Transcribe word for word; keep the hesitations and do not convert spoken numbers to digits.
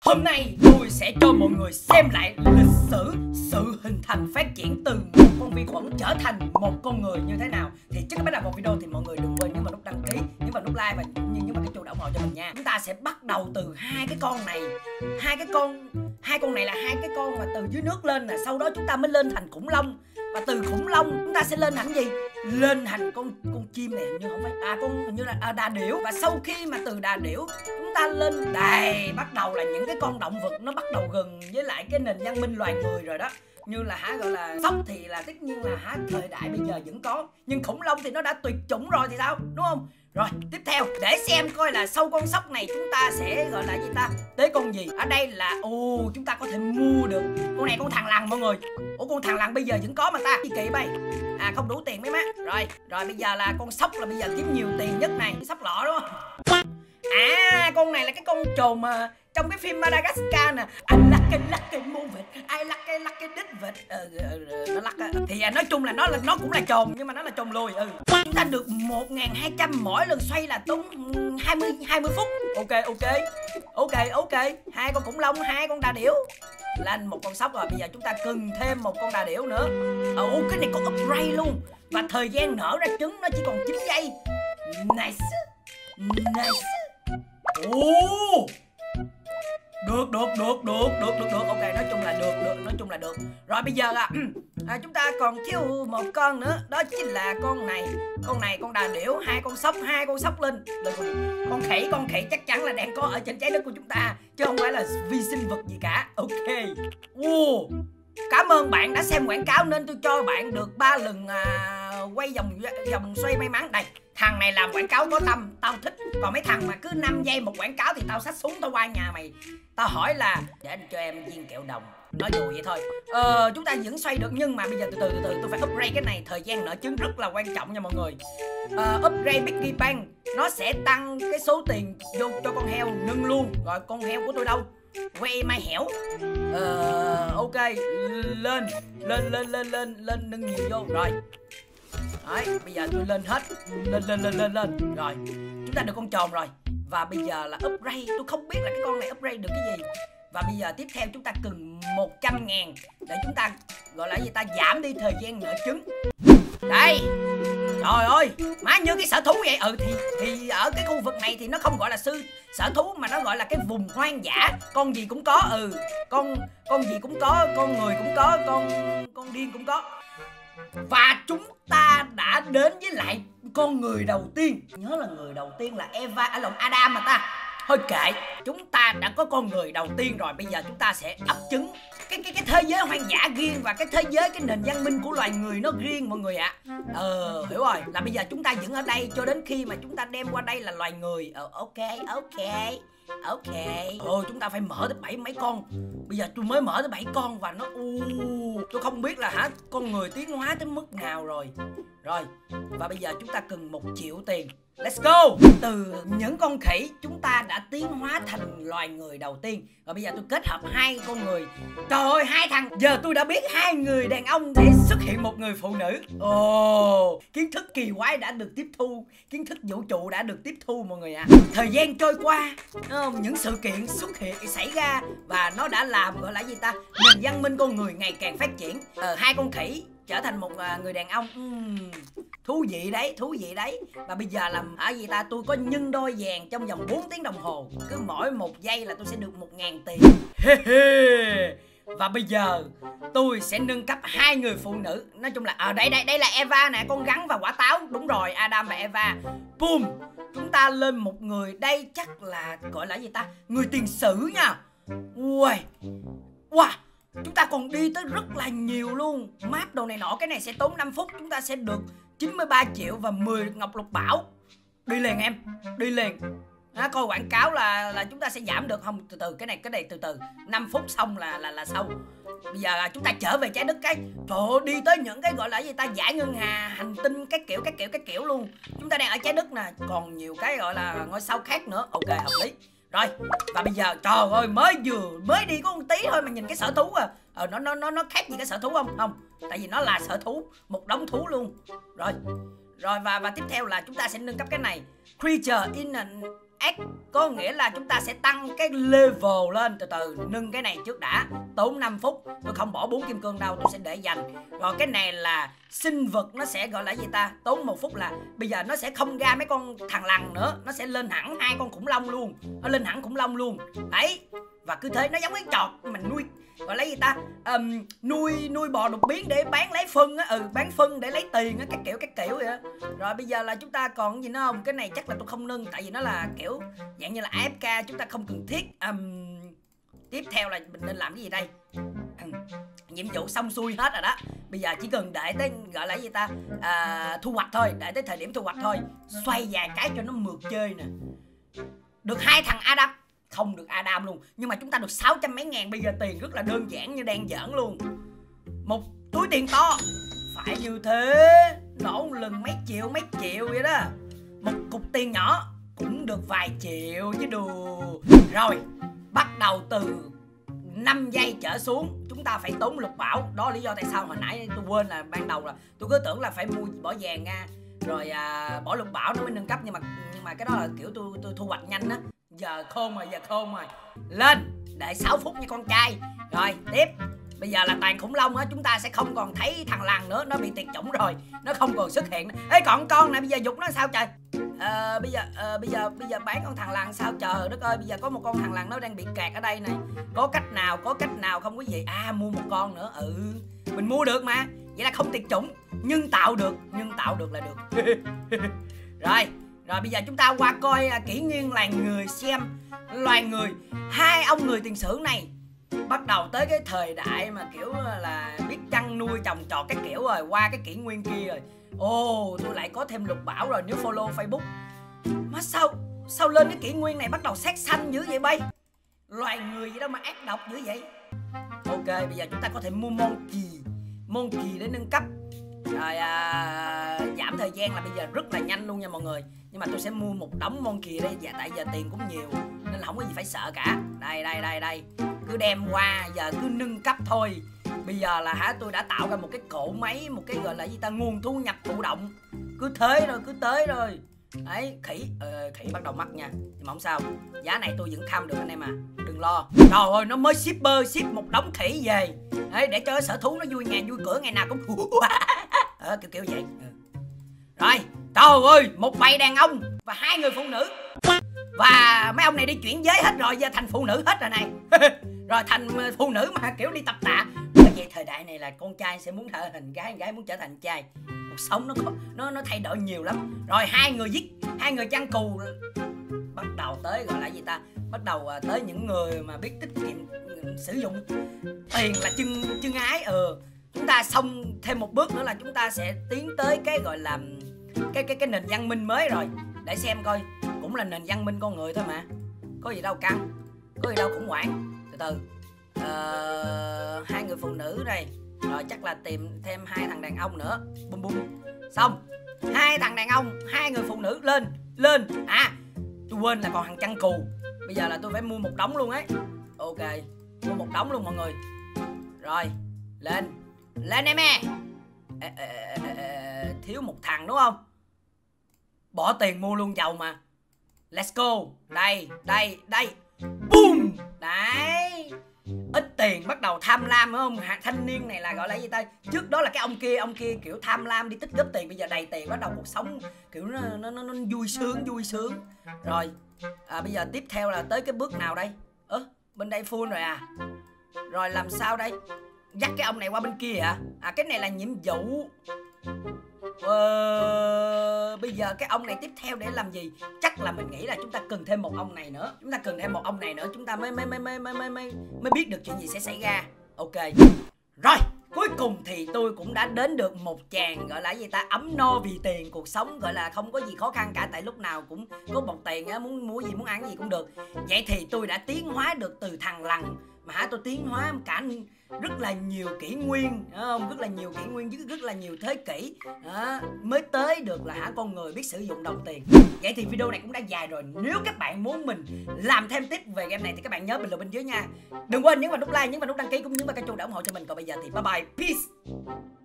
Hôm nay tôi sẽ cho mọi người xem lại lịch sử sự hình thành phát triển từ một con vi khuẩn trở thành một con người như thế nào. Thì trước khi bắt đầu một video thì mọi người đừng quên nhấn vào nút đăng ký, nhấn vào nút like và nhấn vào cái chuông ủng hộ cho mình nha. Chúng ta sẽ bắt đầu từ hai cái con này, hai cái con hai con này là hai cái con mà từ dưới nước lên nè, sau đó chúng ta mới lên thành khủng long, và từ khủng long chúng ta sẽ lên thành gì? Lên thành con con chim này, hình như không phải à con hình như là à, đà điểu. Và sau khi mà từ đà điểu chúng ta lên đây, bắt đầu là những cái con động vật nó bắt đầu gần với lại cái nền văn minh loài người rồi đó. Như là hả gọi là sóc thì là tất nhiên là hả thời đại bây giờ vẫn có, nhưng khủng long thì nó đã tuyệt chủng rồi thì sao, đúng không? Rồi tiếp theo để xem coi là sau con sóc này chúng ta sẽ gọi là gì ta, tới con gì. Ở đây là ồ chúng ta có thể mua được con này, con thằn lằn mọi người. Ủa con thằn lằn bây giờ vẫn có mà ta, chi kỳ bay à, không đủ tiền mấy má. Rồi rồi bây giờ là con sóc là bây giờ kiếm nhiều tiền nhất này, sóc lọ đúng không? À con này là cái con trồn mà trong cái phim Madagascar nè, anh lắc cái lắc cái muôn vịt, ai lắc cái lắc cái đít vịt, ờ, nó lắc á. Thì à, nói chung là nó là nó cũng là trồn nhưng mà nó là trồn lùi. Ừ. Chúng ta được một nghìn hai trăm mỗi lần xoay là tốn hai mươi hai mươi phút. Ok ok ok ok hai con khủng long, hai con đà điểu, lên một con sóc rồi. Bây giờ chúng ta cần thêm một con đà điểu nữa. Ồ ờ, cái này có upgrade luôn, và thời gian nở ra trứng nó chỉ còn chín giây. Nice nice. Ồ được được được được được được được ok, nói chung là được được nói chung là được. Rồi bây giờ à, à chúng ta còn thiếu một con nữa, đó chính là con này. Con này con đà điểu, hai con sóc, hai con sóc lên, lên con, con khỉ. Con khỉ chắc chắn là đang có ở trên trái đất của chúng ta chứ không phải là vi sinh vật gì cả. Ok. Wow. Cảm ơn bạn đã xem quảng cáo nên tôi cho bạn được ba lần à, quay vòng vòng xoay may mắn. Đây, thằng này làm quảng cáo có tâm, tao thích. Còn mấy thằng mà cứ năm giây một quảng cáo thì tao xách súng tao qua nhà mày. Tao hỏi là để anh cho em viên kẹo đồng. Nói đùa vậy thôi. Ờ, chúng ta vẫn xoay được nhưng mà bây giờ từ từ từ từ tôi phải upgrade cái này. Thời gian nở trứng rất là quan trọng nha mọi người. Ờ, upgrade Piggy Bank nó sẽ tăng cái số tiền vô cho con heo nâng luôn. Rồi con heo của tôi đâu? Quay mai hẻo. Ờ, ok, lên lên lên lên lên lên nâng nhiều vô rồi. Đấy, bây giờ tôi lên hết, lên lên lên lên lên rồi. Chúng ta được con trồn rồi. Và bây giờ là upgrade, tôi không biết là cái con này upgrade được cái gì. Và bây giờ tiếp theo chúng ta cần một trăm ngàn để chúng ta gọi là gì ta, giảm đi thời gian nở trứng. Đây. Trời ơi, má như cái sở thú vậy. Ừ thì thì ở cái khu vực này thì nó không gọi là sư sở thú mà nó gọi là cái vùng hoang dã. Con gì cũng có. Ừ, con con gì cũng có, con người cũng có, con con điên cũng có. Và chúng ta đã đến với lại con người đầu tiên. Nhớ là người đầu tiên là Eva, à lộn Adam mà ta. Thôi kệ, chúng ta đã có con người đầu tiên rồi. Bây giờ chúng ta sẽ ấp trứng. Cái cái cái thế giới hoang dã riêng và cái thế giới cái nền văn minh của loài người nó riêng mọi người ạ. À. Ờ hiểu rồi, là bây giờ chúng ta vẫn ở đây cho đến khi mà chúng ta đem qua đây là loài người. Ờ ok ok ok. Ồ chúng ta phải mở tới bảy mấy con. Bây giờ tôi mới mở tới bảy con và nó u tôi không biết là hả con người tiến hóa tới mức nào rồi. Rồi và bây giờ chúng ta cần một triệu tiền. Let's go. Từ những con khỉ chúng ta đã tiến hóa thành loài người đầu tiên. Và bây giờ tôi kết hợp hai con người. Trời ơi hai thằng. Giờ tôi đã biết hai người đàn ông sẽ xuất hiện một người phụ nữ. Ồ oh, kiến thức kỳ quái đã được tiếp thu, kiến thức vũ trụ đã được tiếp thu mọi người ạ. À. Thời gian trôi qua, những sự kiện xuất hiện xảy ra và nó đã làm gọi là gì ta, nền văn minh con người ngày càng phát triển. Ờ, hai con khỉ trở thành một người đàn ông. uhm, Thú vị đấy, thú vị đấy. Và bây giờ làm ở gì ta, tôi có nhân đôi vàng trong vòng bốn tiếng đồng hồ. Cứ mỗi một giây là tôi sẽ được một ngàn tiền. Và bây giờ tôi sẽ nâng cấp hai người phụ nữ. Nói chung là ở à, đây đây đây là Eva nè, con rắn và quả táo. Đúng rồi, Adam và Eva. Boom. Chúng ta lên một người. Đây chắc là gọi là gì ta, người tiền sử nha. Ui wow. Chúng ta còn đi tới rất là nhiều luôn. Map đồ này nọ. Cái này sẽ tốn năm phút. Chúng ta sẽ được chín mươi ba triệu và mười ngọc lục bảo. Đi liền em, đi liền. À, coi quảng cáo là là chúng ta sẽ giảm được không? Từ từ cái này cái này từ từ. năm phút xong là là là xong. Bây giờ chúng ta trở về trái đất cái. Trời ơi, đi tới những cái gọi là gì ta, giải ngân hà, hành tinh các kiểu các kiểu các kiểu luôn. Chúng ta đang ở trái đất nè, còn nhiều cái gọi là ngôi sao khác nữa. Ok hợp lý. Rồi, và bây giờ trời ơi mới vừa mới đi có một tí thôi mà nhìn cái sở thú à. Ờ nó nó nó nó khác gì cái sở thú không? Không. Tại vì nó là sở thú, một đống thú luôn. Rồi. Rồi và và tiếp theo là chúng ta sẽ nâng cấp cái này. Creature in a X có nghĩa là chúng ta sẽ tăng cái level lên. Từ từ nâng cái này trước đã. Tốn năm phút. Tôi không bỏ bốn kim cương đâu, tôi sẽ để dành. Rồi cái này là sinh vật, nó sẽ gọi là gì ta? Tốn một phút là bây giờ nó sẽ không ra mấy con thằn lằn nữa, nó sẽ lên hẳn hai con khủng long luôn. Nó lên hẳn khủng long luôn. Đấy. Và cứ thế nó giống cái trò mình nuôi, gọi là gì ta, um, nuôi nuôi bò đột biến để bán lấy phân á, ừ bán phân để lấy tiền á, các kiểu các kiểu vậy á. Rồi bây giờ là chúng ta còn gì nữa không? Cái này chắc là tôi không nâng tại vì nó là kiểu dạng như là a ép ca, chúng ta không cần thiết. Um, tiếp theo là mình nên làm cái gì đây? Um, nhiệm vụ xong xuôi hết rồi đó. Bây giờ chỉ cần đợi tới gọi là gì ta, à, thu hoạch thôi, đợi tới thời điểm thu hoạch thôi. Xoay vài cái cho nó mượt chơi nè. Được hai thằng Adam. Không được Adam luôn. Nhưng mà chúng ta được sáu trăm mấy ngàn. Bây giờ tiền rất là đơn giản như đang giỡn luôn. Một túi tiền to. Phải như thế. Nổ lần mấy triệu mấy triệu vậy đó. Một cục tiền nhỏ cũng được vài triệu chứ đùa. Rồi bắt đầu từ năm giây trở xuống chúng ta phải tốn lục bảo. Đó là lý do tại sao hồi nãy tôi quên là ban đầu là tôi cứ tưởng là phải mua bỏ vàng nha, rồi à, bỏ lục bảo nó mới nâng cấp. Nhưng mà nhưng mà cái đó là kiểu tôi tôi thu hoạch nhanh á. Giờ khôn rồi, giờ khôn rồi. Lên, đợi sáu phút nha con trai. Rồi, tiếp. Bây giờ là toàn khủng long á, chúng ta sẽ không còn thấy thằng lằn nữa, nó bị tuyệt chủng rồi, nó không còn xuất hiện. Ê còn con này bây giờ dục nó sao trời? À, bây giờ à, bây giờ bây giờ bán con thằng lằn sao trời đất ơi, bây giờ có một con thằng lằn nó đang bị kẹt ở đây này. Có cách nào, có cách nào không quý vị? À mua một con nữa. Ừ, mình mua được mà. Vậy là không tuyệt chủng, nhưng tạo được, nhưng tạo được là được. Rồi. Rồi bây giờ chúng ta qua coi uh, kỷ nguyên loài người xem. Loài người, hai ông người tiền sử này bắt đầu tới cái thời đại mà kiểu là biết chăn nuôi trồng trọt cái kiểu rồi. Qua cái kỷ nguyên kia rồi. Ồ, oh, tôi lại có thêm lục bảo rồi nếu follow Facebook. Mà sao sao lên cái kỷ nguyên này bắt đầu sát sanh dữ vậy bay? Loài người gì đâu mà ác độc dữ vậy? Ok, bây giờ chúng ta có thể mua monkey. Monkey để nâng cấp. Rồi à, giảm thời gian là bây giờ rất là nhanh luôn nha mọi người. Nhưng mà tôi sẽ mua một đống monkey đây. Dạ, tại giờ tiền cũng nhiều nên là không có gì phải sợ cả. Đây đây đây đây. Cứ đem qua, giờ cứ nâng cấp thôi. Bây giờ là hả, tôi đã tạo ra một cái cỗ máy, một cái gọi là gì ta, nguồn thu nhập thụ động. Cứ thế rồi, cứ tới rồi. Đấy, khỉ, ờ, khỉ bắt đầu mắc nha. Nhưng mà không sao, giá này tôi vẫn kham được anh em à, đừng lo. Trời ơi, nó mới shipper ship một đống khỉ về. Đấy, để cho cái sở thú nó vui nhà vui cửa, ngày nào cũng ờ, kiểu kiểu vậy. Ừ. Rồi, trời ơi, một bầy đàn ông và hai người phụ nữ. Và mấy ông này đi chuyển giới hết rồi, giờ thành phụ nữ hết rồi này. Rồi thành phụ nữ mà kiểu đi tập tạ. Bởi vậy thời đại này là con trai sẽ muốn trở thành gái, gái muốn trở thành trai. Cuộc sống nó nó nó thay đổi nhiều lắm. Rồi hai người giết, hai người chăn cù. Bắt đầu tới gọi là gì ta? Bắt đầu tới những người mà biết tiết kiệm sử dụng tiền là chân chân ái. Ừ. Chúng ta xong thêm một bước nữa là chúng ta sẽ tiến tới cái gọi là cái cái cái nền văn minh mới rồi. Để xem coi, cũng là nền văn minh con người thôi mà. Có gì đâu căng, có gì đâu khủng hoảng. Từ từ. Ờ, hai người phụ nữ đây. Rồi chắc là tìm thêm hai thằng đàn ông nữa. Bum bum. Xong. Hai thằng đàn ông, hai người phụ nữ, lên, lên. À, tôi quên là còn thằng chăn cù. Bây giờ là tôi phải mua một đống luôn ấy. Ok, mua một đống luôn mọi người. Rồi, lên. Lên em e. Ê, ê, ê, ê, thiếu một thằng đúng không? Bỏ tiền mua luôn giàu mà. Let's go. Đây, đây, đây. Boom. Đấy. Ít tiền bắt đầu tham lam phải không? Hạt thanh niên này là gọi là gì ta? Trước đó là cái ông kia, ông kia kiểu tham lam đi tích góp tiền, bây giờ đầy tiền bắt đầu cuộc sống kiểu nó nó nó, nó vui sướng, vui sướng. Rồi, à, bây giờ tiếp theo là tới cái bước nào đây? Ơ, à, bên đây full rồi à? Rồi làm sao đây? Dắt cái ông này qua bên kia hả? À, cái này là nhiệm vụ. Ờ, bây giờ cái ông này tiếp theo để làm gì? Chắc là mình nghĩ là chúng ta cần thêm một ông này nữa. Chúng ta cần thêm một ông này nữa, chúng ta mới mới mới mới mới mới mới, mới biết được chuyện gì sẽ xảy ra. Ok. Rồi, cuối cùng thì tôi cũng đã đến được một chàng gọi là gì ta, ấm no vì tiền, cuộc sống gọi là không có gì khó khăn cả, tại lúc nào cũng có bọc tiền á, muốn mua gì muốn ăn gì cũng được. Vậy thì tôi đã tiến hóa được từ thằng lằn mà hả, tôi tiến hóa cả rất là nhiều kỷ nguyên, không? Rất là nhiều kỷ nguyên với rất là nhiều thế kỷ đó, mới tới được là hả con người biết sử dụng đồng tiền. Vậy thì video này cũng đã dài rồi. Nếu các bạn muốn mình làm thêm tiếp về game này thì các bạn nhớ bình luận bên dưới nha. Đừng quên nhấn vào nút like, nhấn vào nút đăng ký cũng nhấn vào cái chuông để ủng hộ cho mình. Còn bây giờ thì bye bye, peace.